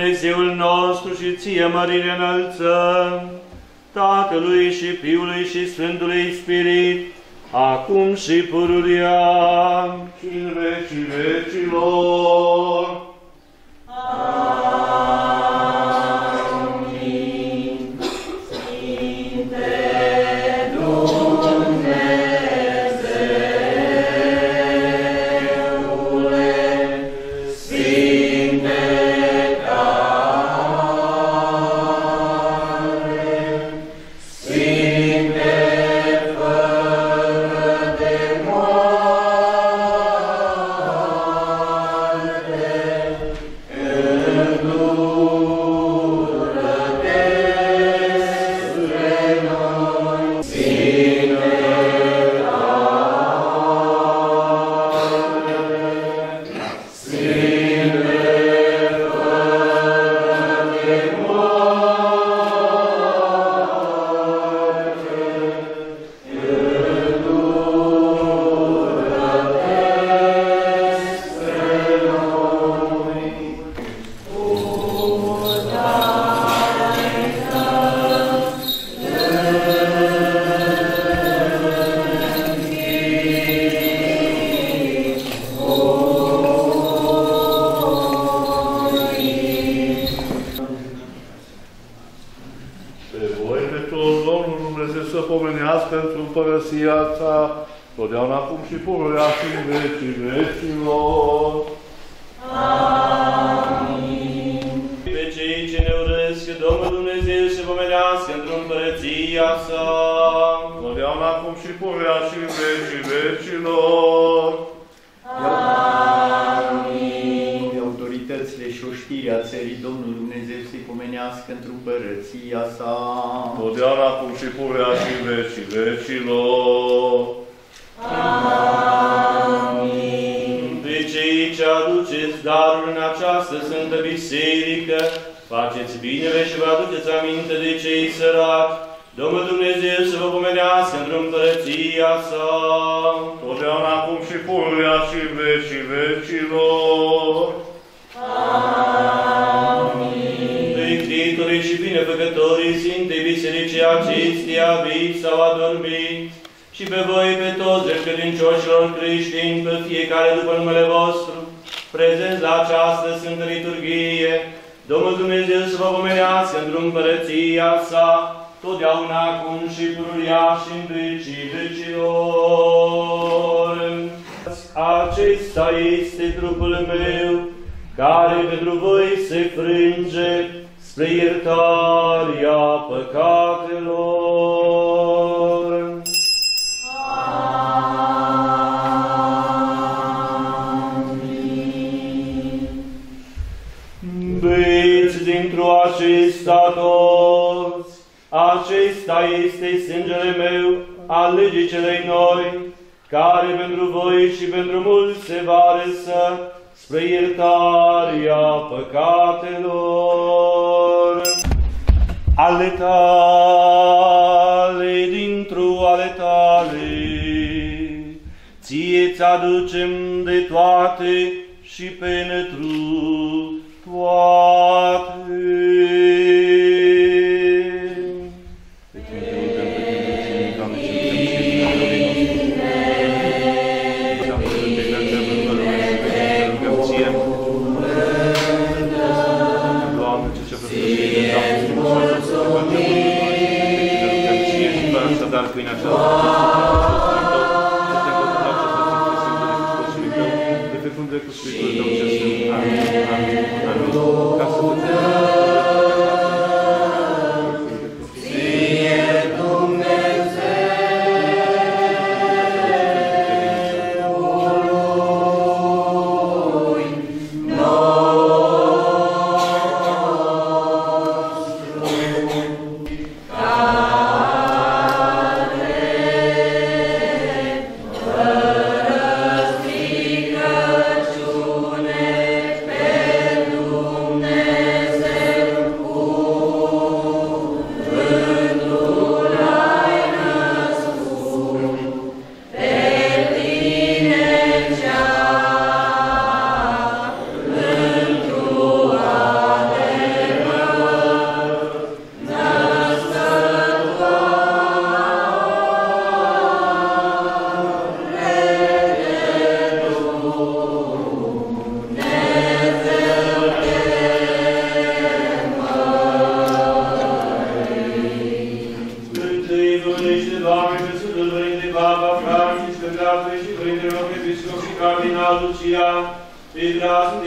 Dumnezeul nostru și ție mărire înălțăm, Tatălui și Fiului și Sfântului Spirit, acum și pururea și în vecii vecilor. Totdeauna acum și pururea și în vecii vecilor. Amin. Pe cei ce ne urăsc, Domnul Dumnezeu să pomenească într-o împărăția sa. Totdeauna acum și pururea și în vecii vecilor. Amin. De autoritățile și oștirea țării, Domnul Dumnezeu să-i pomenească într-o împărăția sa. Totdeauna acum și pururea și în vecii vecilor. Amin. Pe cei ce aduceți daruri în această Sfântă Biserică, faceți binele și vă aduceți aminte de cei săraci, Domnul Dumnezeu să vă pomenească într-o împărăția sa. Totdeauna acum și pururea și în vecii vecilor. Amin. Pe ctitorii și binefăcătorii Sfintei Bisericii acesteia viți sau adormiți, și pe voi, pe toți credincioșilor creștini, pe fiecare după numele vostru, prezenți la această Sfântă Liturghie, Domnul Dumnezeu să vă pomenească într-o împărăția sa, totdeauna acum și pururea și în vecii vecilor. Acesta este trupul meu, care pentru voi se frânge spre iertarea păcatelor. Beți dintr-o acesta toți, acesta este sângele meu al legii celei noi, care pentru voi și pentru mulți se va răsă spre iertarea păcatelor. Ale tale, dintr-o ale tale, ție-ți aducem de toate și pentru toate.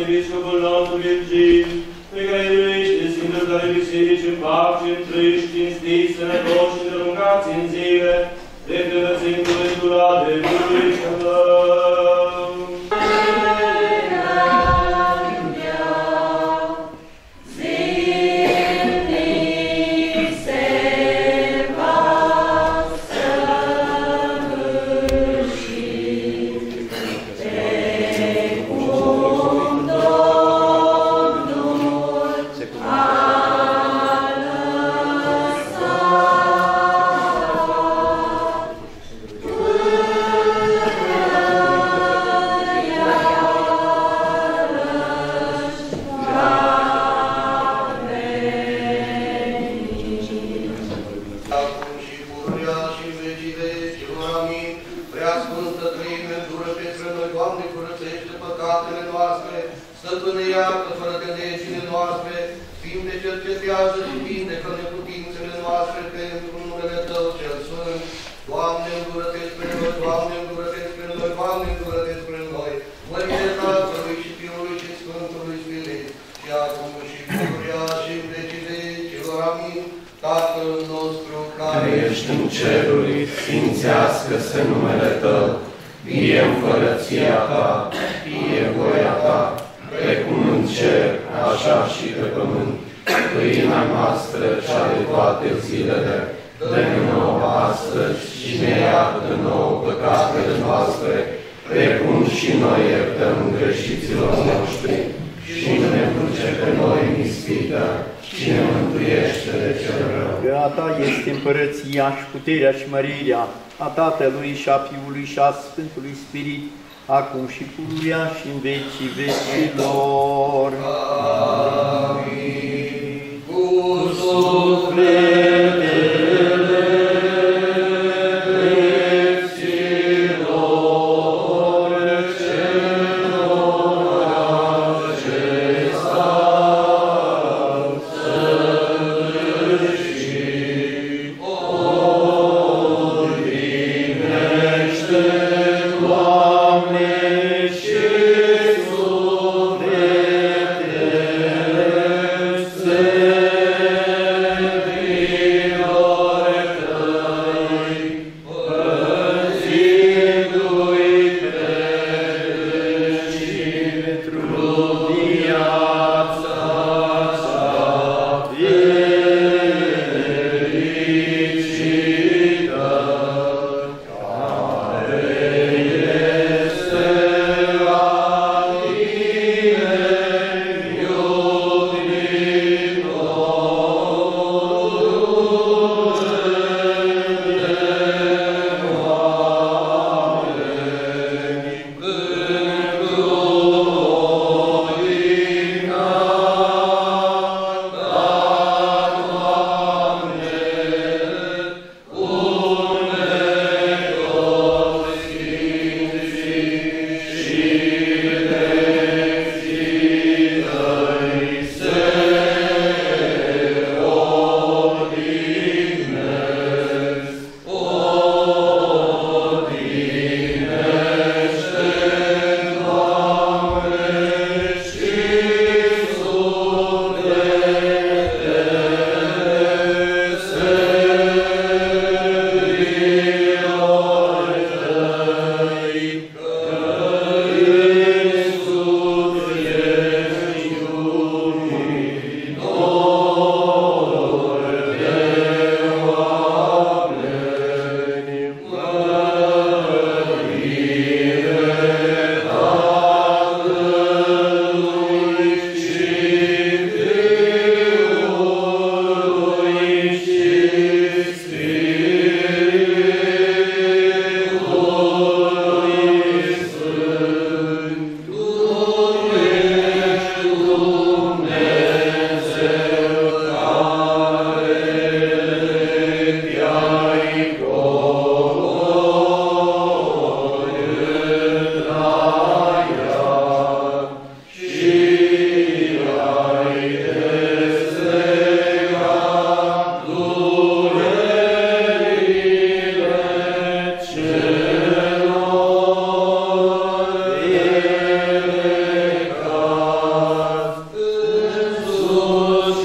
arhiepiscopul nostru Virgil, pe care iubește Sfântul care biserici în pace, întrăiți, cinstiți, sănătoși și îndelungați în zile, de călățând cuvântul adevărului Său. Sfințească-se numele Tău, vie împărăția Ta, vie voia Ta, precum în cer, așa și pe pământ. Pâinea noastră, cea de toate zilele, dă-ne nouă astăzi și ne iartă nouă păcatele noastre, precum și noi iertăm greșiților noștri. Și nu ne duce pe noi în ispită, și ne mântuiește de cel rău. Că a Ta este împărăția și puterea și mărirea, a Tatălui și a Fiului și a Sfântului Spirit, acum și pururea și în vecii vecilor. Amin. Cu sufletele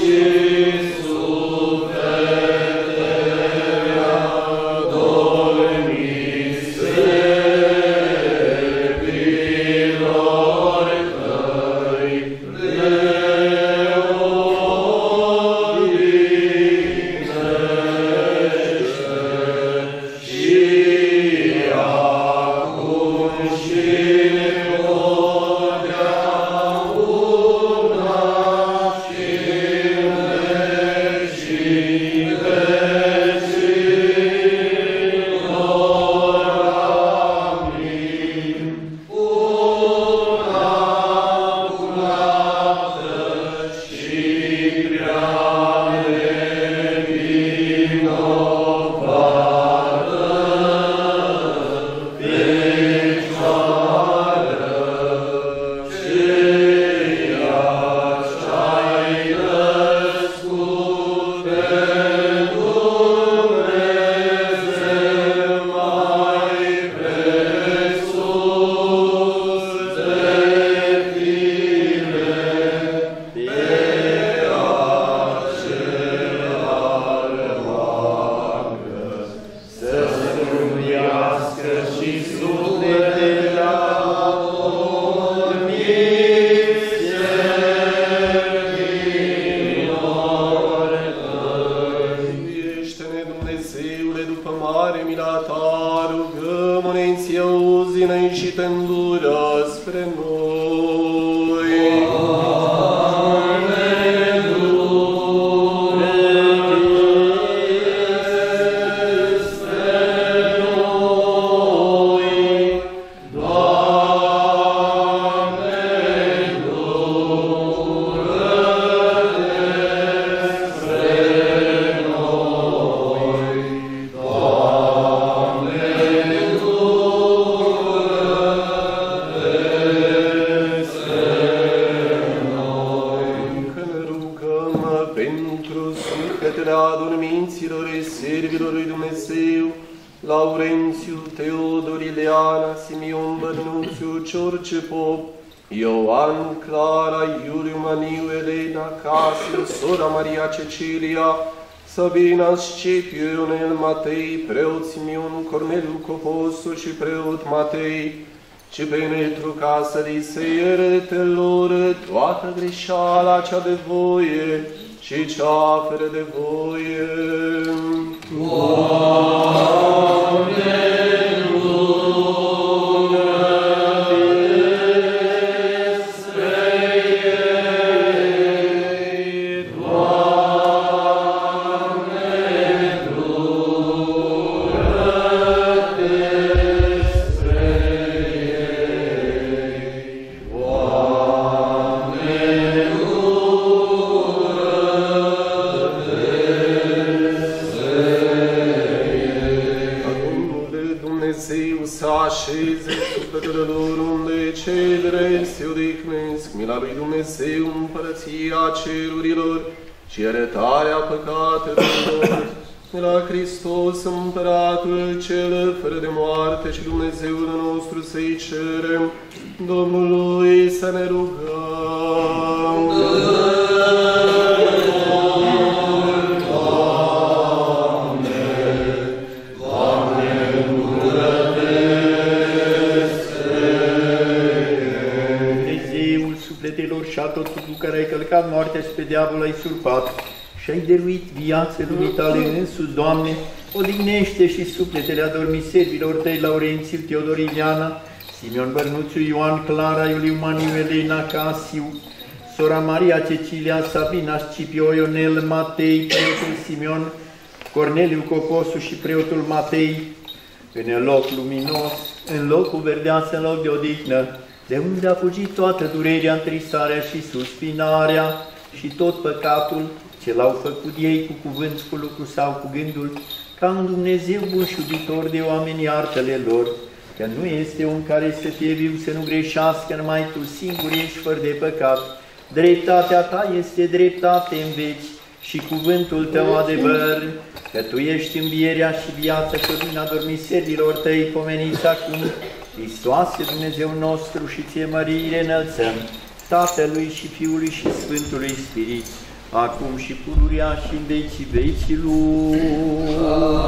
Sabina, Scipiu, Ionel, Matei, preot Simeon, Corneliu, Coposul și preot Matei, ci pentru ca să li se ierte lor toată greșeala cea de voie și cea fără de voie. Și iertarea păcatelor de la Hristos, Împăratul cel fără de moarte și Dumnezeul nostru să-i cerem, Domnului să ne rugăm. Și a tot cu care ai călcat moartea și pe diavol ai surpat și ai dăruit viață lumii tale însuți, Doamne, odihnește și sufletele adormiservilor tăi, Laurențiu, Teodor, Iliana, Simeon Bărnuțiu, Ioan, Clara, Iuliu, Maniu, Elena, Casiu, sora Maria, Cecilia, Sabina, Scipio, Ionel, Matei, preotul Simeon, Corneliu, Coposu și preotul Matei, în loc luminos, în locul verdeață, în loc de odihnă, de unde a fugit toată durerea, întristarea și suspinarea și tot păcatul ce l-au făcut ei cu cuvânt, cu lucru sau cu gândul, ca un Dumnezeu bun și iubitor de oameni, iartă-le lor, că nu este un care să fie viu, să nu greșească, numai Tu singur ești fără de păcat. Dreptatea Ta este dreptate în veci și cuvântul Tău adevăr, că Tu ești învierea și viața, cădina dormiserilor Tăi, pomeniți acum, Hristoase, Dumnezeu nostru, și Ție mărire înălțăm, Tatălui și Fiului și Sfântului Spirit, acum și pururea și în vecii vecilor.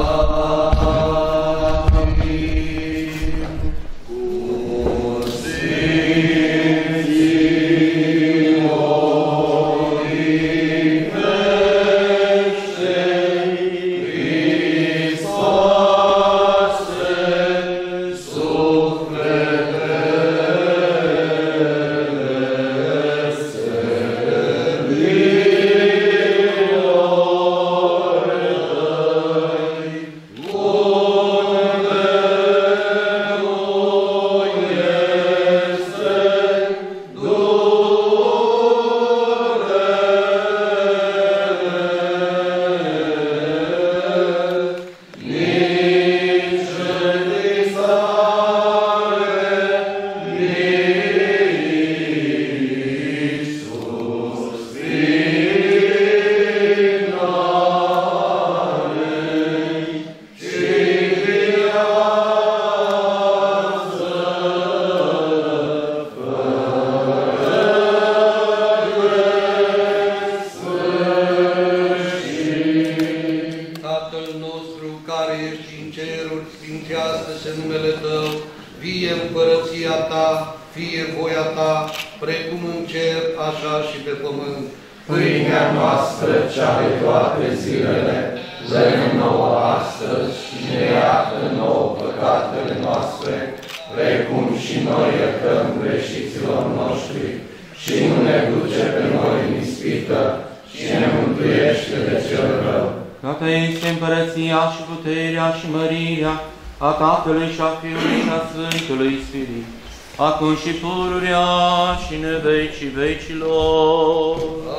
Acum și pururea și în vecii vecilor.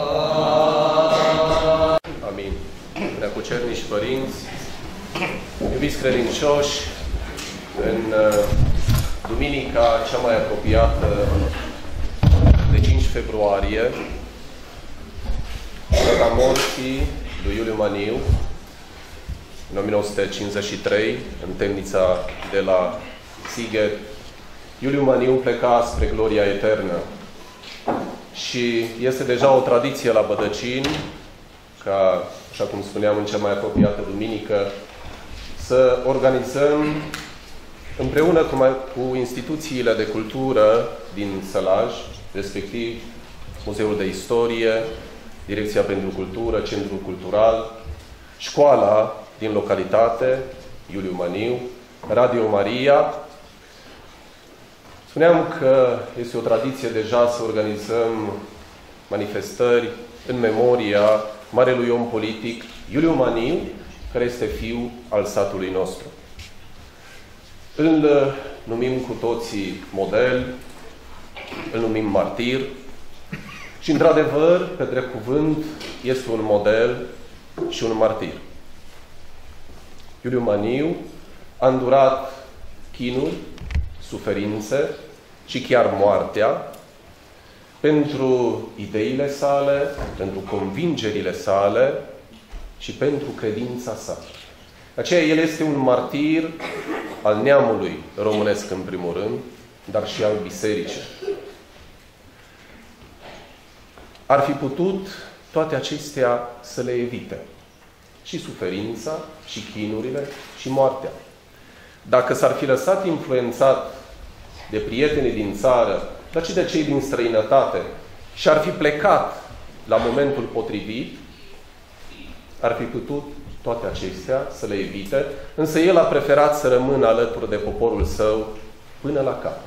Amin. Preacucernici părinți, iubiți credincioși, în duminica cea mai apropiată de 5 februarie, data morții lui Iuliu Maniu, în 1953, în temnița de la Sighet, Iuliu Maniu pleca spre gloria eternă și este deja o tradiție la Bădăcini, ca, așa cum spuneam, în cea mai apropiată duminică, să organizăm împreună cu instituțiile de cultură din Sălaj, respectiv Muzeul de Istorie, Direcția pentru Cultură, Centrul Cultural, școala din localitate, Iuliu Maniu, Radio Maria. Spuneam că este o tradiție deja să organizăm manifestări în memoria marelui om politic Iuliu Maniu, care este fiu al satului nostru. Îl numim cu toții model, îl numim martir și, într-adevăr, pe drept cuvânt, este un model și un martir. Iuliu Maniu a îndurat chinuri, suferințe și chiar moartea pentru ideile sale, pentru convingerile sale și pentru credința sa. De aceea el este un martir al neamului românesc în primul rând, dar și al bisericii. Ar fi putut toate acestea să le evite. Și suferința, și chinurile, și moartea. Dacă s-ar fi lăsat influențat de prietenii din țară, dar și de cei din străinătate, și ar fi plecat la momentul potrivit, ar fi putut toate acestea să le evite, însă el a preferat să rămână alături de poporul său până la capăt.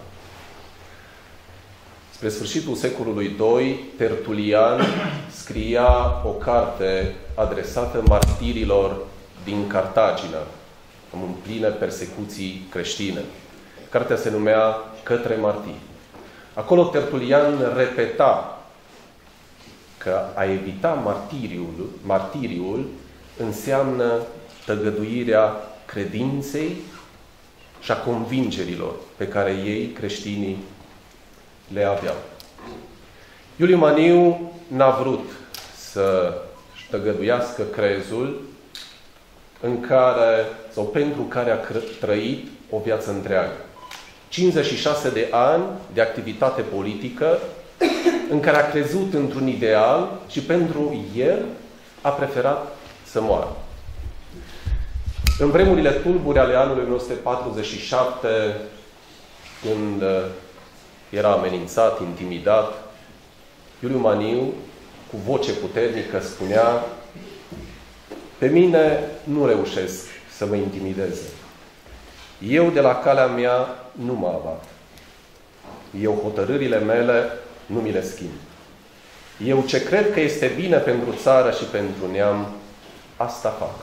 Spre sfârșitul secolului II, Tertulian scria o carte adresată martirilor din Cartagina, în pline persecuții creștine. Cartea se numea Către martiri. Acolo Tertulian repeta că a evita martiriul înseamnă tăgăduirea credinței și a convingerilor pe care ei, creștinii, le aveau. Iuliu Maniu n-a vrut să tăgăduiască crezul în care, sau pentru care a trăit o viață întreagă. 56 de ani de activitate politică în care a crezut într-un ideal și pentru el a preferat să moară. În vremurile tulburi ale anului 1947, când era amenințat, intimidat, Iuliu Maniu, cu voce puternică, spunea: pe mine nu reușesc să mă intimideze. Eu de la calea mea nu mă abat. Eu hotărârile mele nu mi le schimb. Eu ce cred că este bine pentru țară și pentru neam, asta fac.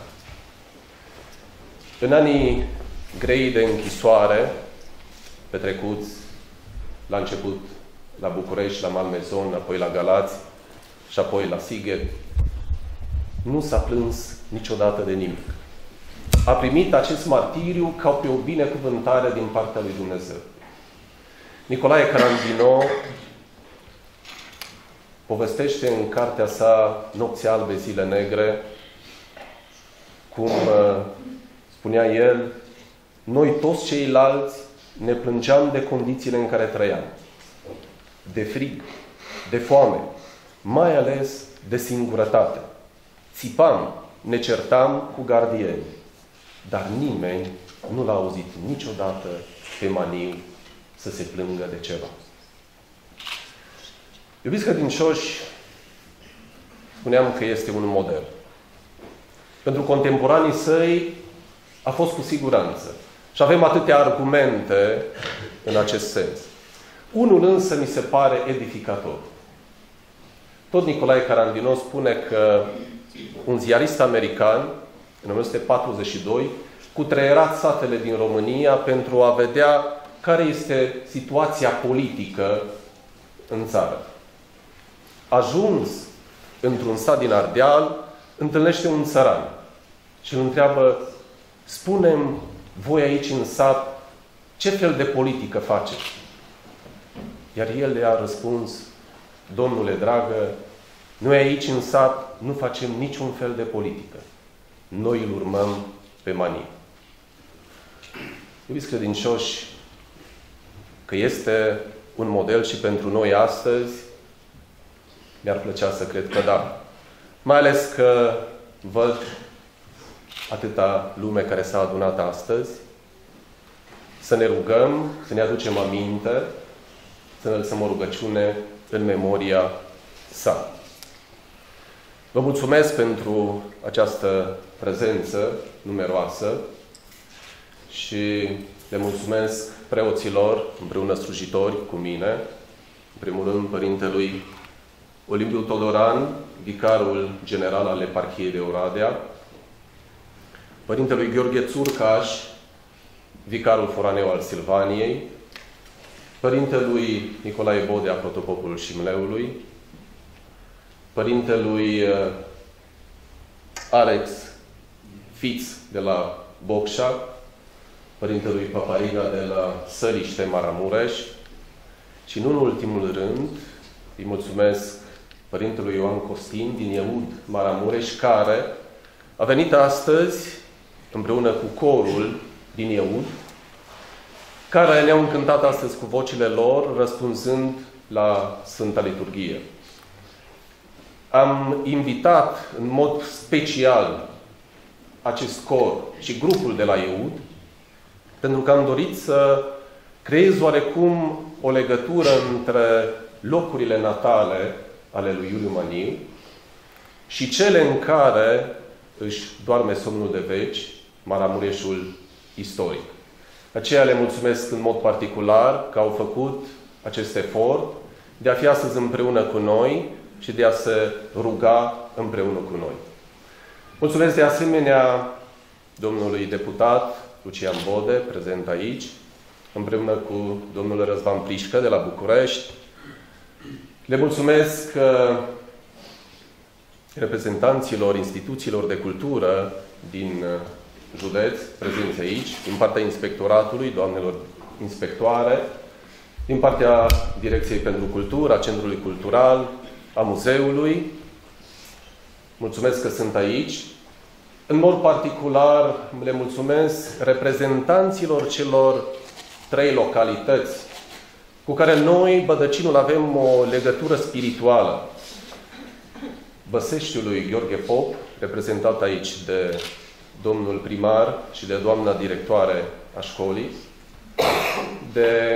În anii grei de închisoare, petrecuți la început la București, la Malmezon, apoi la Galați și apoi la Sighet, nu s-a plâns niciodată de nimic. A primit acest martiriu ca pe o binecuvântare din partea lui Dumnezeu. Nicolae Carandino povestește în cartea sa Nopți albe, zile negre, cum spunea el: noi toți ceilalți ne plângeam de condițiile în care trăiam. De frig, de foame, mai ales de singurătate. Țipam, ne certam cu gardieni, dar nimeni nu l-a auzit niciodată pe Maniu să se plângă de ceva. Iubiți credincioși, spuneam că este un model. Pentru contemporanii săi a fost cu siguranță. Și avem atâtea argumente în acest sens. Unul însă mi se pare edificator. Tot Nicolae Carandino spune că un ziarist american, în 1942, cutreierat satele din România pentru a vedea care este situația politică în țară. Ajuns într-un sat din Ardeal, întâlnește un țăran și îl întreabă: spune-mi voi aici în sat ce fel de politică faceți? Iar el le-a răspuns: domnule dragă, noi aici în sat nu facem niciun fel de politică. Noi îl urmăm pe Maniu. Iubiți credincioși, că este un model și pentru noi astăzi, mi-ar plăcea să cred că da. Mai ales că văd atâta lume care s-a adunat astăzi, să ne rugăm, să ne aducem aminte, să ne lăsăm o rugăciune în memoria sa. Vă mulțumesc pentru această prezență numeroasă și le mulțumesc preoților, împreună slujitori cu mine, în primul rând Părintelui Olimpiu Todoran, vicarul general al Eparhiei de Oradea, Părintelui Gheorghe Țurcaș, vicarul foraneu al Silvaniei, Părintelui Nicolae Bodea, protopopul Șimleului, Părintelui Alex Fiț de la Bocșa, Părintelui Papariga de la Săliște, Maramureș și, nu în ultimul rând, îi mulțumesc Părintelui Ioan Costin din Iehud, Maramureș, care a venit astăzi împreună cu corul din Iehud, care ne-au încântat astăzi cu vocile lor, răspunzând la Sfânta Liturghie. Am invitat în mod special acest cor și grupul de la Iehud, pentru că am dorit să creez oarecum o legătură între locurile natale ale lui Iuliu Maniu și cele în care își doarme somnul de veci, Maramureșul istoric. Aceea le mulțumesc în mod particular că au făcut acest efort de a fi astăzi împreună cu noi și de a se ruga împreună cu noi. Mulțumesc de asemenea domnului deputat Lucian Bode, prezent aici, împreună cu domnul Răzvan Plișcă de la București. Le mulțumesc reprezentanților instituțiilor de cultură din județ, prezenți aici, din partea inspectoratului, doamnelor inspectoare, din partea Direcției pentru Cultură, a Centrului Cultural, a muzeului. Mulțumesc că sunt aici. În mod particular, le mulțumesc reprezentanților celor 3 localități cu care noi, Bădăcinul, avem o legătură spirituală. Băseștiului Gheorghe Pop, reprezentat aici de domnul primar și de doamna directoare a școlii, de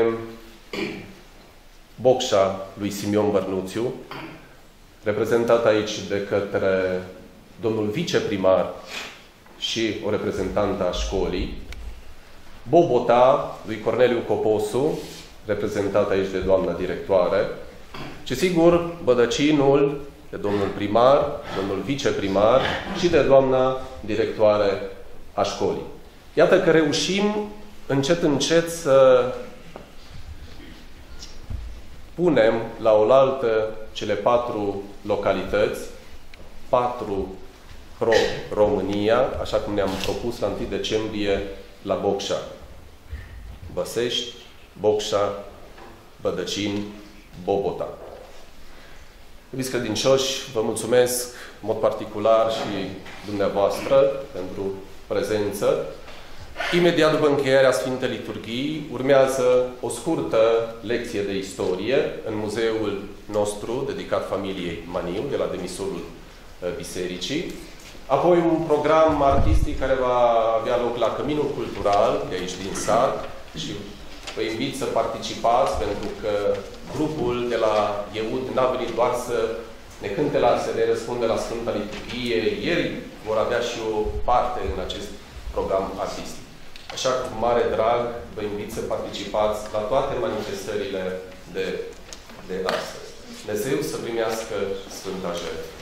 Bocșa lui Simion Bărnuțiu, reprezentat aici de către domnul viceprimar și o reprezentantă a școlii, Bobota lui Corneliu Coposu, reprezentat aici de doamna directoare, și sigur Bădăcinul, de domnul primar, domnul viceprimar și de doamna directoare a școlii. Iată că reușim încet, încet să punem la oaltă cele 4 localități, 4 pro-România, așa cum ne-am propus la 1 decembrie la Bocșa. Băsești, Bocșa, Bădăcin, Bobota. Iubiți credincioși, vă mulțumesc în mod particular și dumneavoastră pentru prezență. Imediat după încheierea Sfintei Liturghii urmează o scurtă lecție de istorie în muzeul nostru dedicat familiei Maniu, de la demisorul bisericii. Apoi un program artistic care va avea loc la Căminul Cultural, de aici din sat, și vă invit să participați, pentru că grupul de la Ieud n-a venit doar să ne cânte să ne răspunde la Sfânta Liturghie. Ieri vor avea și o parte în acest program artistic. Așa cu mare drag vă invit să participați la toate manifestările de astăzi. Dumnezeu să primească Sfânta Jertfă.